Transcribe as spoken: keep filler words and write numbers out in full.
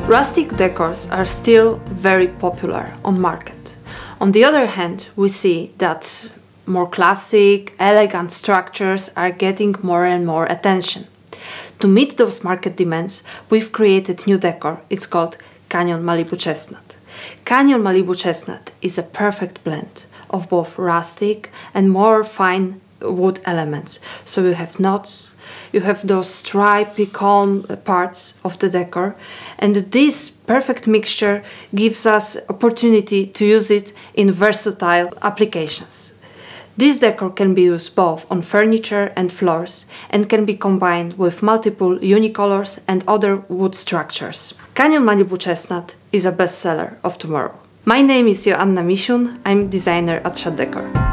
Rustic decors are still very popular on market. On the other hand, we see that more classic, elegant structures are getting more and more attention. To meet those market demands, we've created new decor. It's called Canyon Malibu Chestnut. Canyon Malibu Chestnut is a perfect blend of both rustic and more fine wood elements. So you have knots, you have those stripy, calm parts of the decor, and this perfect mixture gives us opportunity to use it in versatile applications. This decor can be used both on furniture and floors and can be combined with multiple unicolors and other wood structures. Canyon Malibu Chestnut is a bestseller of tomorrow. My name is Joanna Misiun, I'm designer at Shad Decor.